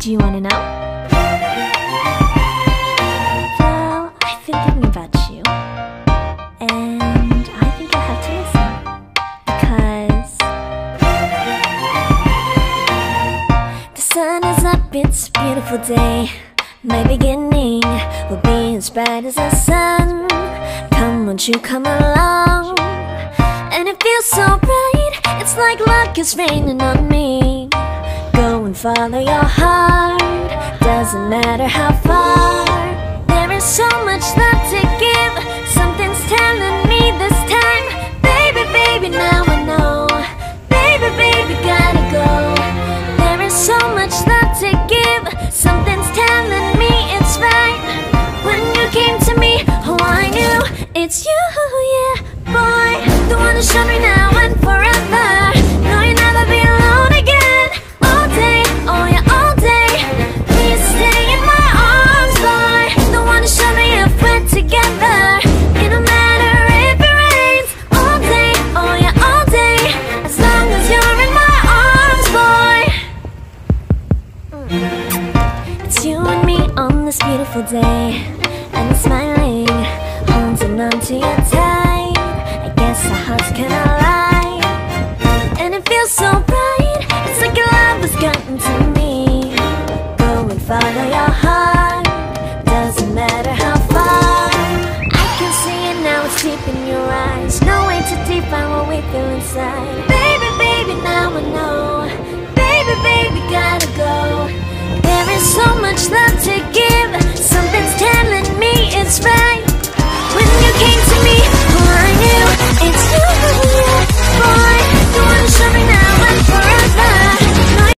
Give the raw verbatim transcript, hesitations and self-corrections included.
Do you wanna know? Well, I've been thinking about you, and I think I'll have to listen. Because the sun is up, it's a beautiful day. My beginning will be as bright as the sun. Come, won't you come along? And it feels so bright, it's like luck is raining on me. Go and follow your heart, doesn't matter how far. There is so much love to give, something's telling me this time. Baby, baby, now I know. Baby, baby, gotta go. There is so much love to give, something's telling me it's right. When you came to me, oh I knew it's you, yeah, boy. The one who showed me now and forever. No, you'll never be alone again. All day, oh yeah, all day. Please stay in my arms, boy. The one who showed me if we're together. It don't matter if it rains. All day, oh yeah, all day. As long as you're in my arms, boy. Mm. It's you and me on this beautiful day, and it's smiling, holding on to you tight. I guess our hearts can align, and it feels so bright. It's like your love has gotten to me. Go and follow your heart, doesn't matter how far. I can see it now, it's deep in your eyes. No way to define what we feel inside. Baby, baby, now I know. Baby, baby, gotta go. There is so much love to give, something's telling me it's right.